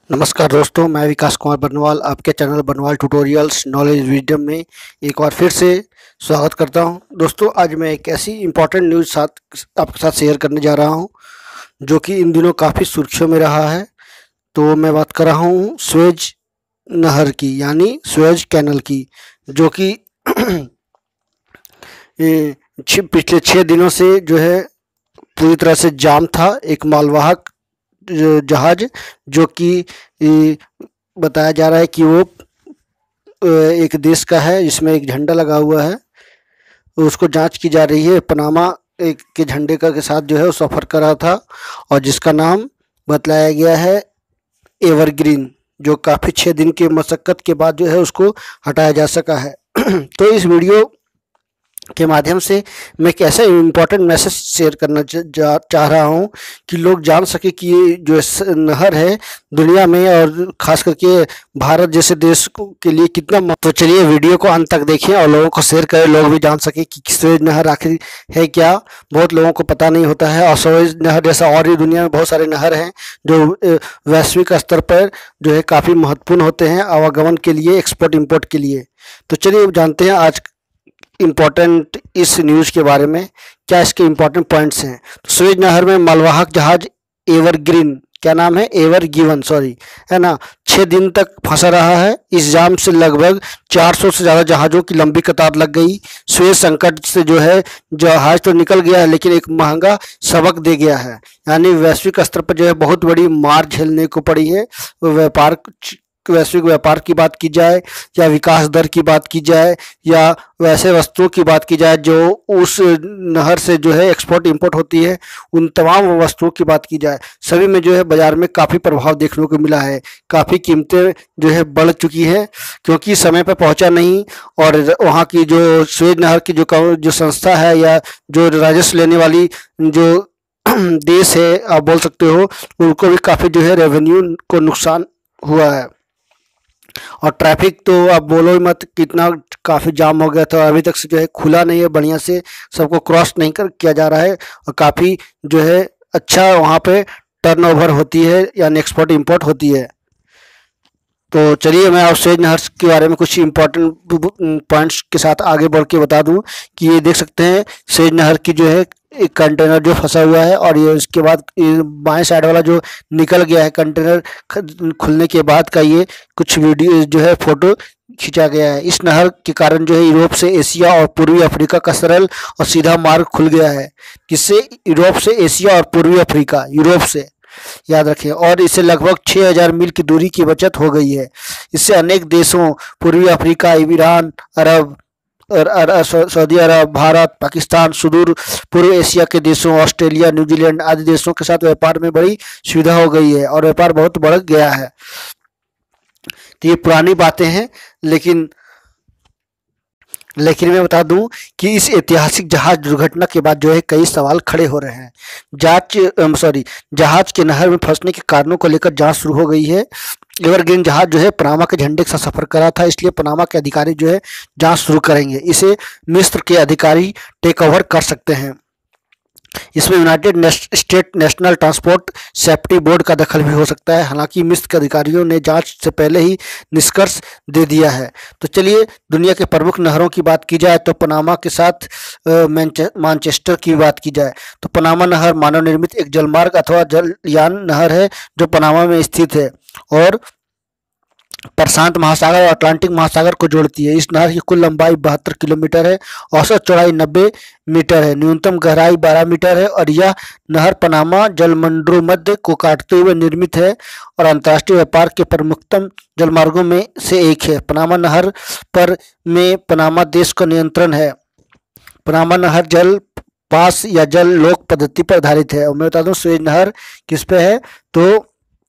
नमस्कार दोस्तों, मैं विकास कुमार बरनवाल आपके channel Barnwal tutorials knowledge wisdom में एक बार फिर से स्वागत करता हूं। दोस्तों, आज मैं एक ऐसी इम्पॉर्टेंट न्यूज़ आपके साथ शेयर करने जा रहा हूं जो कि इन दिनों काफ़ी सुर्खियों में रहा है। तो मैं बात कर रहा हूं सुएज नहर की, यानी सुएज कैनल की, जो कि पिछले 6 दिनों से जो है पूरी तरह से जाम था। एक मालवाहक जहाज जो कि बताया जा रहा है कि वो एक देश का है जिसमें एक झंडा लगा हुआ है, उसको जांच की जा रही है। पनामा एक के झंडे का के साथ जो है वो सफ़र कर रहा था और जिसका नाम बतलाया गया है एवरग्रीन, जो काफ़ी 6 दिन की मशक्क़त के बाद जो है उसको हटाया जा सका है। तो इस वीडियो के माध्यम से मैं एक ऐसा इम्पोर्टेंट मैसेज शेयर करना चाह रहा हूँ कि लोग जान सके कि ये जो नहर है दुनिया में और ख़ास करके भारत जैसे देश के लिए कितना। तो चलिए वीडियो को अंत तक देखें और लोगों को शेयर करें, लोग भी जान सके कि सुएज नहर आखिर है क्या। बहुत लोगों को पता नहीं होता है। और सुएज नहर जैसा और भी दुनिया में बहुत सारे नहर हैं जो वैश्विक स्तर पर जो है काफ़ी महत्वपूर्ण होते हैं आवागमन के लिए, एक्सपोर्ट इम्पोर्ट के लिए। तो चलिए जानते हैं आज इम्पोर्टेंट इस न्यूज़ के बारे में, क्या इसके इम्पोर्टेंट पॉइंट्स हैं। तो सुएज नहर में मालवाहक जहाज एवरग्रीन, क्या नाम है, एवरगिवन सॉरी, है ना, 6 दिन तक फंसा रहा है। इस जाम से लगभग 400 से ज़्यादा जहाज़ों की लंबी कतार लग गई। सुएज संकट से जो है जहाज तो निकल गया है लेकिन एक महंगा सबक दे गया है, यानी वैश्विक स्तर पर जो है बहुत बड़ी मार झेलने को पड़ी है। वैश्विक व्यापार की बात की जाए या विकास दर की बात की जाए या वैसे वस्तुओं की बात की जाए जो उस नहर से जो है एक्सपोर्ट इंपोर्ट होती है, उन तमाम वस्तुओं की बात की जाए, सभी में जो है बाज़ार में काफ़ी प्रभाव देखने को मिला है। काफ़ी कीमतें जो है बढ़ चुकी है क्योंकि समय पर पहुंचा नहीं। और वहाँ की जो सुएज नहर की जो संस्था है या जो राजस्व लेने वाली जो देश है आप बोल सकते हो, उनको भी काफ़ी जो है रेवेन्यू को नुकसान हुआ है। और ट्रैफिक तो आप बोलो ही मत, कितना काफ़ी जाम हो गया था। अभी तक से जो है खुला नहीं है, बढ़िया से सबको क्रॉस नहीं किया जा रहा है और काफ़ी जो है अच्छा वहाँ पे टर्नओवर होती है यानी एक्सपोर्ट इंपोर्ट होती है। तो चलिए मैं आप सुएज नहर के बारे में कुछ इम्पोर्टेंट पॉइंट्स के साथ आगे बढ़ के बता दूं कि ये देख सकते हैं सुएज नहर की जो है एक कंटेनर जो फंसा हुआ है और ये उसके बाद बाएं साइड वाला जो निकल गया है कंटेनर खुलने के बाद का, ये कुछ वीडियो जो है फोटो खींचा गया है। इस नहर के कारण जो है यूरोप से एशिया और पूर्वी अफ्रीका का सरल और सीधा मार्ग खुल गया है। किससे? यूरोप से एशिया और पूर्वी अफ्रीका, यूरोप से, याद रखें। और इससे लगभग 6000 मील की दूरी की बचत हो गई है। इससे अनेक देशों, पूर्वी अफ्रीका, ईरान, अरब और सऊदी अरब, भारत, पाकिस्तान, सुदूर पूर्व एशिया के देशों, ऑस्ट्रेलिया, न्यूजीलैंड आदि देशों के साथ व्यापार में बड़ी सुविधा हो गई है और व्यापार बहुत बढ़ गया है। तो ये पुरानी बातें हैं लेकिन मैं बता दूं कि इस ऐतिहासिक जहाज दुर्घटना के बाद जो है कई सवाल खड़े हो रहे हैं। जहाज के नहर में फंसने के कारणों को लेकर जांच शुरू हो गई है। एवरग्रीन जहाज जो है पनामा के झंडे के साथ सफर कर रहा था, इसलिए पनामा के अधिकारी जो है जांच शुरू करेंगे। इसे मिस्र के अधिकारी टेक ओवर कर सकते हैं। इसमें United State National Transport Safety Board का दखल भी हो सकता है। हालांकि मिस्र के अधिकारियों ने जांच से पहले ही निष्कर्ष दे दिया है। तो चलिए दुनिया के प्रमुख नहरों की बात की जाए तो पनामा के साथ मानचेस्टर की बात की जाए तो पनामा नहर मानव निर्मित एक जलमार्ग अथवा जलयान नहर है जो पनामा में स्थित है और प्रशांत महासागर और अटलांटिक महासागर को जोड़ती है। इस नहर की कुल लंबाई 72 किलोमीटर है, औसत चौड़ाई 90 मीटर है, न्यूनतम गहराई 12 मीटर है और यह नहर पनामा जलमंडलों मध्य को काटते हुए निर्मित है और अंतर्राष्ट्रीय व्यापार के प्रमुखतम जलमार्गों में से एक है। पनामा नहर पर में पनामा देश का नियंत्रण है। पनामा नहर जल पास या जल लोक पद्धति पर आधारित है। और मैं बता दूं सुएज नहर किस पे है तो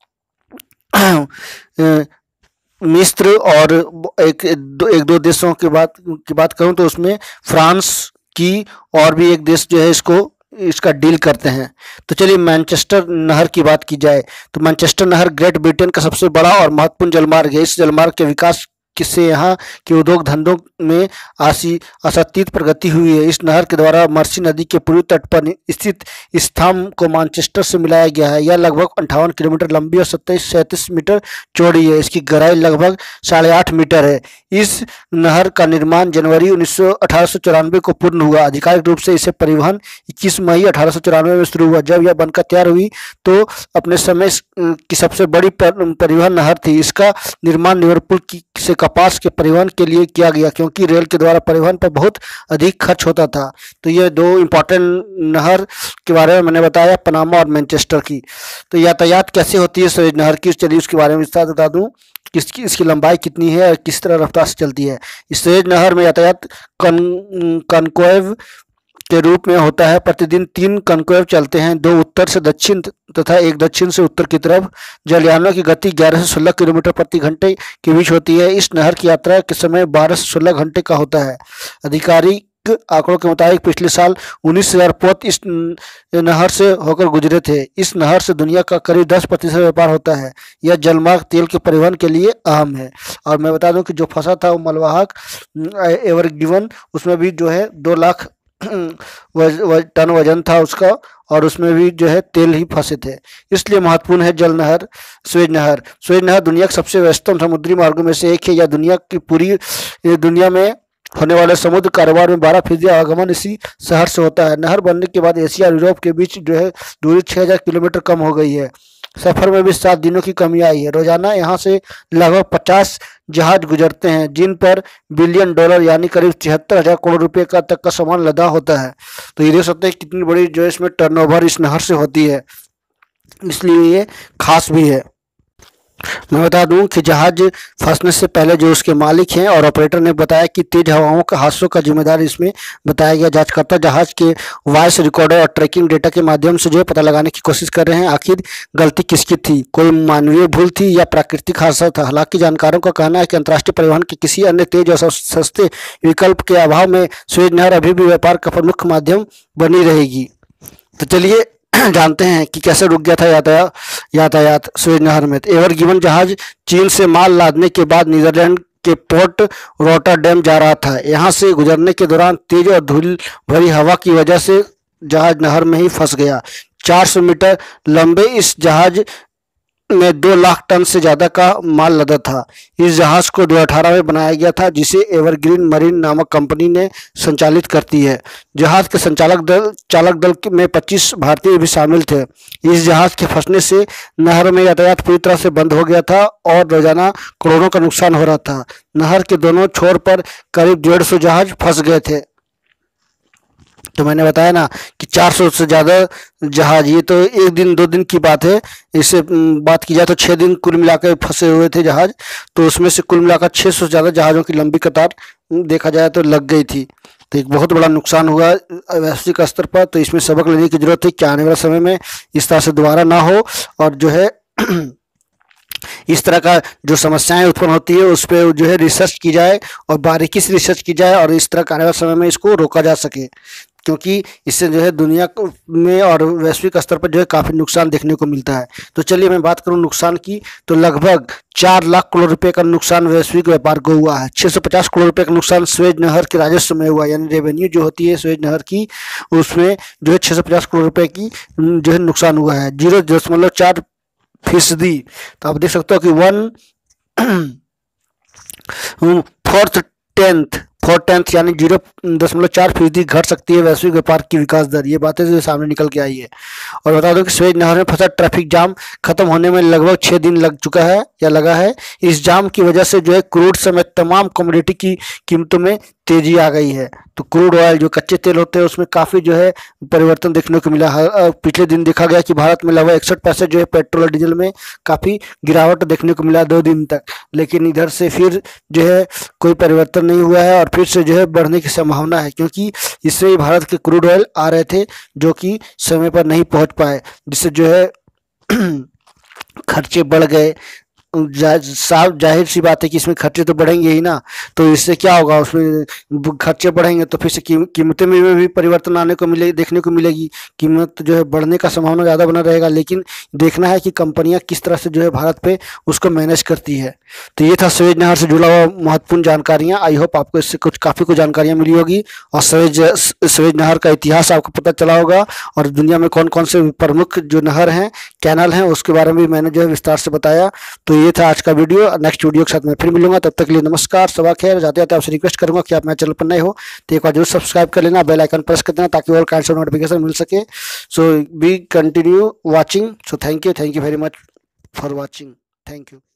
मिस्र और एक दो देशों की बात करूं तो उसमें फ्रांस की और भी एक देश जो है इसका डील करते हैं। तो चलिए मैनचेस्टर नहर की बात की जाए तो मैनचेस्टर नहर ग्रेट ब्रिटेन का सबसे बड़ा और महत्वपूर्ण जलमार्ग है। इस जलमार्ग के विकास किससे यहाँ के उद्योग धंधों में अशातीत प्रगति हुई है। इस नहर के द्वारा मर्सी नदी के पूर्वी तट पर स्थित स्थान को मैनचेस्टर से मिलाया गया है। यह लगभग 58 किलोमीटर लंबी और 37 मीटर चौड़ी है। इसकी गहराई लगभग 8.5 मीटर है। इस नहर का निर्माण जनवरी 1894 को पूर्ण हुआ। आधिकारिक रूप से इसे परिवहन 21 मई 1894 में शुरू हुआ। जब यह बनकर तैयार हुई तो अपने समय की सबसे बड़ी परिवहन नहर थी। इसका निर्माण लिवरपूल से कपास के परिवहन के लिए किया गया, क्योंकि रेल के द्वारा परिवहन पर बहुत अधिक खर्च होता था। तो ये दो इम्पोर्टेंट नहर के बारे में मैंने बताया, पनामा और मैनचेस्टर की। तो यातायात कैसे होती है सुएज नहर की, चलिए उसके बारे में विस्तार बता दूं। इसकी लंबाई कितनी है और किस तरह रफ्तार से चलती है। इस सुएज नहर में यातायात कनकोव के रूप में होता है। प्रतिदिन 3 कनकोव चलते हैं, 2 उत्तर से दक्षिण तथा एक दक्षिण से उत्तर की तरफ। जलयानों की गति 11 से 16 किलोमीटर प्रति घंटे के बीच होती है। इस नहर की यात्रा के समय 12 से 16 घंटे का होता है। आधिकारिक आंकड़ों के मुताबिक पिछले साल 19,000 पोत इस नहर से होकर गुजरे थे। इस नहर से दुनिया का करीब 10% व्यापार होता है। यह जलमार्ग तेल के परिवहन के लिए अहम है। और मैं बता दूं कि जो फंसा था वो मलवाहक एवर गिवन, उसमें भी जो है 2 लाख टन वजन था उसका, और उसमें भी जो है तेल ही फंसे थे। इसलिए महत्वपूर्ण है जल नहर सुएज नहर। सुएज नहर दुनिया के सबसे व्यस्तम समुद्री मार्गों में से एक है। यह दुनिया की पूरी दुनिया में होने वाले समुद्र कारोबार में 12% आगमन इसी शहर से होता है। नहर बनने के बाद एशिया और यूरोप के बीच जो है दूरी 6000 किलोमीटर कम हो गई है। सफर में भी 7 दिनों की कमी आई है। रोजाना यहाँ से लगभग 50 जहाज गुजरते हैं, जिन पर बिलियन डॉलर यानी करीब 73,000 करोड़ रुपए का तक का सामान लदा होता है। तो ये देख सकते हैं कितनी बड़ी जो है इसमें टर्नओवर इस नहर से होती है, इसलिए ये खास भी है। मैं बता दूं कि जहाज फंसने से पहले जो उसके मालिक हैं और ऑपरेटर ने बताया कि तेज हवाओं का हादसों का जिम्मेदार इसमें बताया गया। जांचकर्ता जहाज के वॉइस रिकॉर्डर और ट्रैकिंग डेटा के माध्यम से जो है पता लगाने की कोशिश कर रहे हैं आखिर गलती किसकी थी, कोई मानवीय भूल थी या प्राकृतिक हादसा था। हालांकि जानकारों का कहना है कि अंतर्राष्ट्रीय परिवहन के किसी अन्य तेज और सस्ते विकल्प के अभाव में सुएज नहर अभी भी व्यापार का प्रमुख माध्यम बनी रहेगी। तो चलिए जानते हैं कि कैसे रुक गया था यातायात सुएज नहर में। एवर गिवन जहाज चीन से माल लादने के बाद नीदरलैंड के पोर्ट रोटरडैम जा रहा था। यहाँ से गुजरने के दौरान तेज और धूल भरी हवा की वजह से जहाज नहर में ही फंस गया। 400 मीटर लंबे इस जहाज में 2 लाख टन से ज्यादा का माल लदा था। इस जहाज को 2018 में बनाया गया था, जिसे एवरग्रीन मरीन नामक कंपनी ने संचालित करती है। जहाज के चालक दल में 25 भारतीय भी शामिल थे। इस जहाज के फंसने से नहर में यातायात पूरी तरह से बंद हो गया था और रोजाना करोड़ों का नुकसान हो रहा था। नहर के दोनों छोर पर करीब 150 जहाज फंस गए थे। तो मैंने बताया ना कि 400 से ज़्यादा जहाज, ये तो 1 दिन 2 दिन की बात है। इससे बात की जाए तो 6 दिन कुल मिलाकर फंसे हुए थे जहाज। तो उसमें से कुल मिलाकर 600 से ज़्यादा जहाज़ों की लंबी कतार देखा जाए तो लग गई थी। तो एक बहुत बड़ा नुकसान हुआ वैश्विक स्तर पर। तो इसमें सबक लेने की जरूरत है कि आने वाले समय में इस तरह से दोबारा ना हो, और जो है इस तरह का जो समस्याएं उत्पन्न होती है उस पर जो है रिसर्च की जाए और बारीकी से रिसर्च की जाए, और इस तरह का आने वाले समय में इसको रोका जा सके, क्योंकि इससे जो है दुनिया में और वैश्विक स्तर पर जो है काफ़ी नुकसान देखने को मिलता है। तो चलिए मैं बात करूं नुकसान की, तो लगभग 4 लाख करोड़ रुपए का नुकसान वैश्विक व्यापार को हुआ है। 650 करोड़ रुपए का नुकसान सुएज नहर के राजस्व में हुआ, यानी रेवेन्यू जो होती है सुएज नहर की, उसमें जो है 650 करोड़ रुपए की जो है नुकसान हुआ है। 0.4%। तो आप देख सकते हो कि 1/4 यानी 0.4% घट सकती है वैश्विक व्यापार की विकास दर। ये बातें जो सामने निकल के आई है। और बता दो कि सुएज नहर में फंसा ट्रैफिक जाम खत्म होने में लगभग 6 दिन लग चुका है या लगा है। इस जाम की वजह से जो है क्रूड समेत तमाम कमोडिटी की कीमतों में तेजी आ गई है। तो क्रूड ऑयल जो कच्चे तेल होते हैं उसमें काफ़ी जो है परिवर्तन देखने को मिला है। पिछले दिन देखा गया कि भारत में लगभग 61 पैसे जो है पेट्रोल और डीजल में काफ़ी गिरावट देखने को मिला 2 दिन तक, लेकिन इधर से फिर जो है कोई परिवर्तन नहीं हुआ है और फिर से जो है बढ़ने की संभावना है, क्योंकि इससे ही भारत के क्रूड ऑयल आ रहे थे जो कि समय पर नहीं पहुंच पाए, जिससे जो है खर्चे बढ़ गए साफ जाहिर सी बात है कि इसमें खर्चे तो बढ़ेंगे ही ना। तो इससे क्या होगा, उसमें खर्चे बढ़ेंगे तो फिर से कीमतें में भी परिवर्तन आने को मिले देखने को मिलेगी। कीमत जो है बढ़ने का संभावना ज़्यादा बना रहेगा, लेकिन देखना है कि कंपनियां किस तरह से जो है भारत पे उसको मैनेज करती है। तो ये था सुएज नहर से जुड़ा हुआ महत्वपूर्ण जानकारियां। आई होप आपको इससे काफ़ी कुछ जानकारियां मिली होगी और सुएज नहर का इतिहास आपको पता चला होगा, और दुनिया में कौन कौन से प्रमुख जो नहर हैं, कैनल हैं, उसके बारे में मैंने जो है विस्तार से बताया। तो ये था आज का वीडियो। नेक्स्ट वीडियो के साथ मैं फिर मिलूंगा, तब तक के लिए नमस्कार, सबा खैर। जाते जाते आपसे रिक्वेस्ट करूंगा कि आप मेरे चैनल पर नए हो तो एक बार जरूर सब्सक्राइब कर लेना, बेल आइकन प्रेस कर देना ताकि और काइंड ऑफ नोटिफिकेशन मिल सके। So be continue watching. So thank you very much for watching. Thank you.